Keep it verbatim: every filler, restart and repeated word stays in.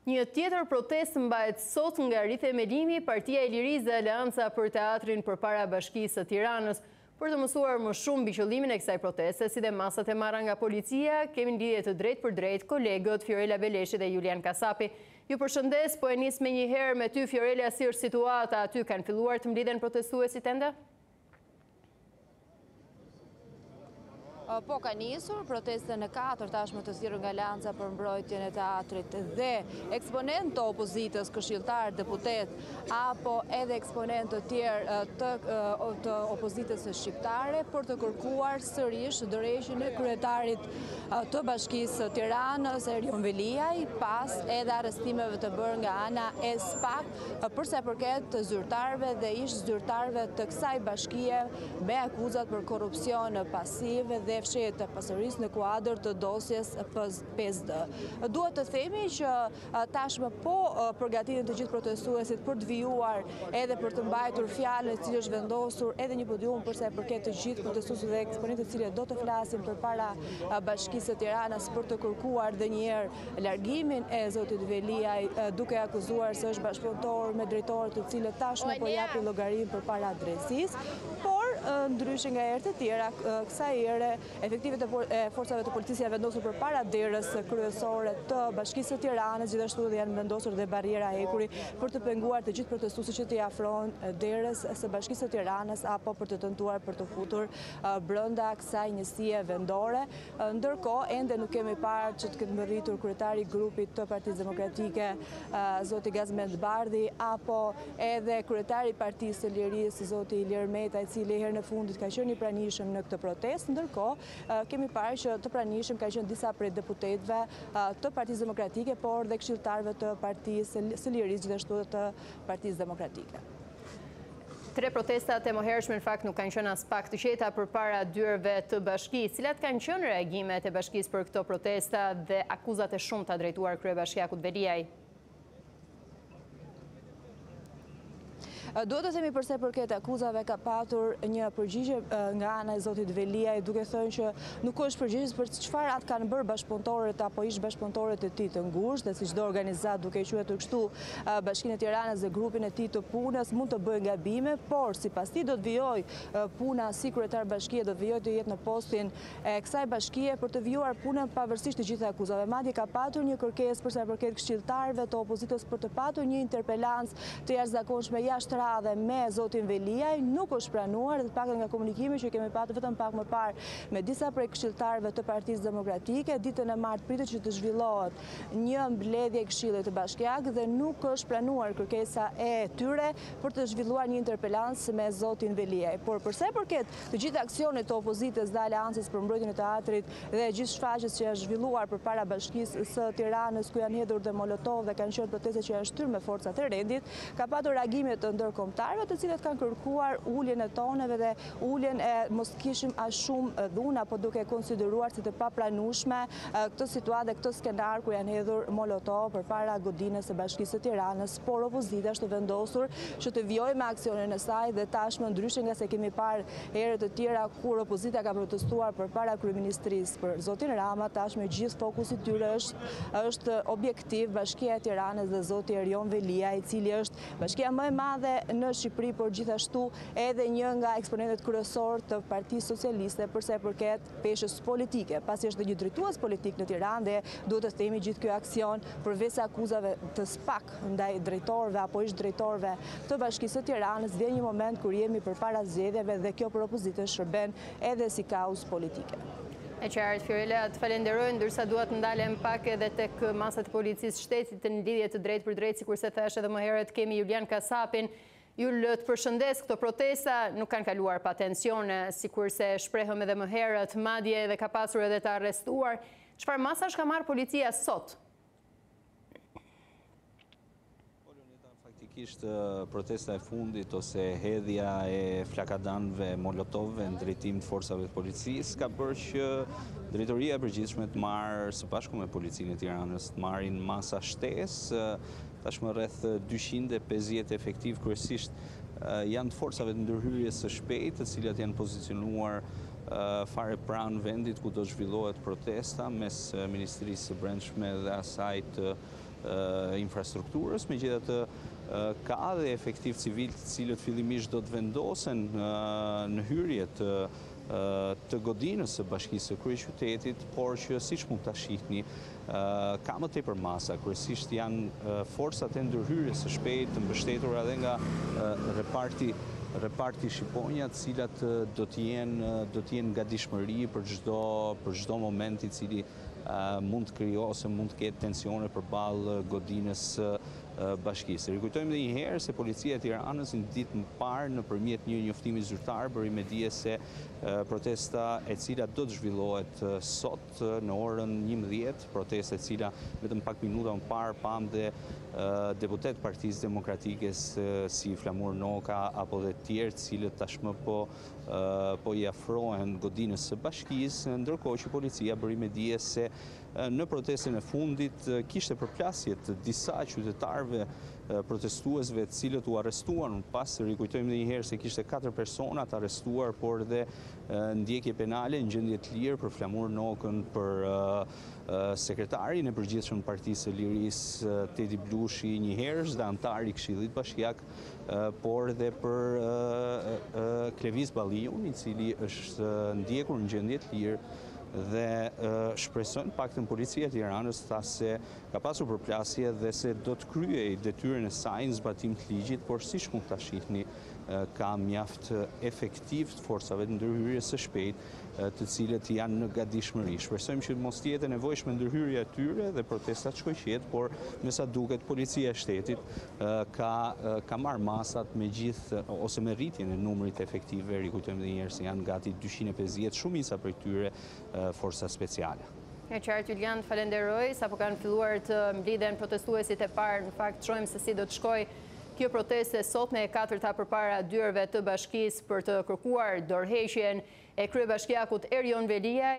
Një tjetër protestë mbajt sot nga rithemelimi Partia e Lirisë dhe Aleanca për Teatrin përpara Bashkisë së Tiranës. Për të mësuar më shumë mbi qëllimin e kësaj proteste, si dhe masat e marra nga policia, kemi lidhje të drejt për drejt kolegët Fiorella Beleshi dhe Julian Kasapi. Ju përshëndes, po e nis me një herë me ty, Fiorella, si është situata aty, kanë filluar të mblidhen protestuesit ende? Po ka nisur protestën e katër tashmë të zgjedhur nga Aleanca për mbrojtjen e teatrit dhe eksponent të opozitës, këshilltar, deputet apo edhe eksponent të tjerë të, të opozitës shqiptare për të kërkuar sërish dorëheqjen e kryetarit të Bashkisë së Tiranës, Erion Veliaj, pas edhe arrestimeve të bërë nga ana e SPAK për sa i përket të zyrtarëve dhe ish zyrtarëve të kësaj bashkie me akuzat për korrupsion pasiv dhe fshehje të pasërisë në kuadër të dosjes pesë D. Duhet të themi që tashmë po përgatiten të gjithë protestuesit për të vijuar edhe për të mbajtur fjalën e cilë është vendosur edhe një podium për sa i përket të gjithë protestuesit dhe eksponentët të cilët do të flasin përpara Bashkisë së Tiranës për të kërkuar edhe një herë largimin e zotit Veliaj, duke akuzuar se është bashkëpunëtor me drejtorët të cilët tashmë po japin llogarinë përpara drejtësisë, por ndryshe nga herët e tjera, kësaj here efektivet e forcave të policisë janë vendosur përpara derës kryesore të Bashkisë së Tiranës, gjithashtu dhe janë vendosur dhe bariera hekuri për të penguar të gjithë protestuesit që të afrohen derës së Bashkisë së Tiranës apo për të tentuar për të futur brenda kësaj njësie vendore. Ndërkohë, ende nuk kemi parë që të ketë mbërritur kryetari i grupit të Partisë Demokratike, zoti Gazmend Bardhi, apo edhe kryetari i Partisë së Lirisë, zoti Ilir Meta, i cili herë në fundit ka qenë i pranishëm në këtë protestë. Ndërkohë, kemi parë që të pranishëm ka qenë disa prej deputetëve të Partisë Demokratike, por dhe këshilltarëve të Partisë së Lirisë, gjithashtu të Partisë Demokratike. Tre protestat e mëhershme në fakt nuk kanë qenë as pak të qeta përpara dyerve të bashkisë. Cilat kanë qenë reagimet e bashkisë për këto protesta dhe akuzat e shumta drejtuar kryebashkiakut Veliaj? Duhet të themi përse përket akuzave ka patur një përgjigje nga ana e zotit Veliaj, duke thënë që nuk është përgjigje për çfarë atë kanë bërë bashkëpunëtorët apo ish bashkëpunëtorët e tij të ngushtë, dhe si çdo organizat duke quajtur kështu Bashkinë e Tiranës dhe grupin e tij të punës mund të bëjë gabime, por sipas tij do të vijojë puna si kryetar bashkie, do të vijojë të jetë në postin e kësaj bashkie për të vijuar punën pavarësisht të gjitha akuzave. Madje ka patur një kërkesë për sa i përket këshilltarëve të opozitës për të patur një interpelancë të jashtëzakonshme jashtë radhe me zotin Veliaj, nuk është pranuar, dhe pak nga komunikimi që kemi patur vetëm pak më parë me disa prej këshilltarëve të Partisë Demokratike, ditën e martë pritet që të zhvillohet një mbledhje këshillit të bashkiak dhe nuk është pranuar kërkesa e tyre për të zhvilluar një interpelancë me zotin Veliaj. Por përse përket të gjithë aksionet të opozitës dhe aleancës për mbrojtjen e teatrit dhe gjithë shfaqjes që është zhvilluar përpara Bashkisë së Tiranës, ku janë hedhur dhe molotov dhe kanë qenë proteste që janë shtyrë me forcat e rendit, ka patur reagime të ndërkombëtarëve të cilët kanë kërkuar uljen e toneve dhe uljen e mos kishim as shumë dhunë, apo duke konsideruar si të papranueshme këtë situatë dhe këtë skenar ku janë hedhur molotov përpara godinës së Bashkisë së Tiranës, por opozita është vendosur që të vijojë me aksionin e saj dhe tashmë, ndryshe nga se kemi parë herë të tjera kur opozita ka protestuar përpara kryeministrisë për zotin Rama, tashmë gjithë fokusi i tyre është është objektiv Bashkia e Tiranës dhe zoti Erion Veliaj, i cili është bashkia më e madhe në Shqipëri, por gjithashtu edhe një nga eksponentët kryesor të Partisë Socialiste përsa i përket peshës politike, pasi është dhe një drejtues politik në Tiranë dhe duhet të themi gjithë ky aksion përveç akuzave të SPAK ndaj drejtorëve apo ish drejtorëve të Bashkisë së Tiranës, vjen një moment kur jemi përpara zgjedhjeve dhe kjo për opozitën shërben edhe si kauzë politike. E qartë, Fiorella, të falenderoj, ndërsa duat ndalem pak edhe tek masat e policisë shtetit në lidhje të drejt për drejt, sikurse thash edhe më herët kemi Julian Kasapin. Ju të përshëndes, këto protesta nuk kanë kaluar pa tensione, sikurse shprehëm edhe më herët, madje edhe ka pasur edhe të arrestuar. Çfarë masash ka marrë policia sot? Faktikisht protesta e fundit ose hedhja e flakadanëve molotovëve në drejtim të forcave të policisë ka bërë që drejtoria e përgjithshme të marrë së bashku me policinë e Tiranës të marrin masa shtesë, tashmë rreth dyqind e pesëdhjetë efektiv, kryesisht janë të forcave të ndërhyrjes së shpejtë, të cilat janë pozicionuar fare pranë vendit ku do zhvillohet protesta mes Ministrisë së Brendshme dhe asaj të infrastrukturës, megjithatë ka dhe efektiv civil të cilët fillimisht do të vendosen në hyrje të të godinës së bashkisë së kryeqytetit, por që siç mund ta shihni, ka më tepër masa, kryesisht janë forcat e ndërhyrjes së shpejtë të mbështetura edhe nga reparti reparti Shqiponja, të cilat do të jenë do të jenë gatishmëri për çdo për çdo moment i cili mund të krijojë ose mund të ketë tensione përballë godinës së bashkisë. Rikujtojmë edhe një herë se policia e Tiranës në ditën e parë nëpërmjet një njoftimi zyrtar bëri me dije se protesta e cila do të zhvillohet sot në orën njëmbëdhjetë, protesta e cila vetëm pak minuta më parë pam dhe deputet Partisë Demokratike si Flamur Noka apo dhe të tjerë të cilët tashmë po po i afrohen godinës së bashkisë, ndërkohë që policia bëri me dije se në protestën e fundit kishte përplasje të disa qytetarëve protestuesve të cilët u arrestuan pas, rikujtojmë edhe një herë se kishte katër persona të arrestuar, por dhe ndjekje penale në gjendje të lirë për Flamur Nokën, për sekretarin e përgjithshëm të Partisë së Lirisë Tedi Blushi, një herësh dhe antar i Këshillit Bashkiak, por dhe për Klevis Balliun, i cili është ndjekur në gjendje të lirë dhe shpresojnë paktën policia e Tiranës tha se ka pasur përplasje dhe se do të kryej detyrën e saj në zbatim të ligjit, por siç mund ta shihni ka mjaft efektiv të forcave të ndërhyrjes së shpejtë, të cilët janë në gatishmëri. Shpresojmë që mos të jetë nevojshme ndërhyrja e tyre dhe protestat shkojnë qetë, por me sa duket policia e shtetit ka ka marrë masat me gjithë ose me rritjen e numrit efektive, rikujtojmë edhe një herë se janë gati dyqind e pesëdhjetë, shumica prej tyre forca speciale. E qartë, Julian, falenderoj, sapo kanë filluar të mblidhen protestuesit e parë, në fakt shohim se si do të shkojë kjo proteste sotme e katërta përpara dyerve të bashkisë për të kërkuar dorëheqjen e kryebashkiakut Erion Velia.